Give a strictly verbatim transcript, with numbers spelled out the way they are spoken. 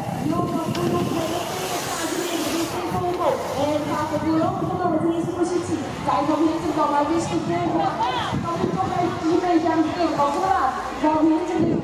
En gaat er voorlopig nog de eerste positie. Kijk of Hinten dan maar wist te volgen. Dan moet toch even een beetje aan het begin. Want voilà, dan Hinten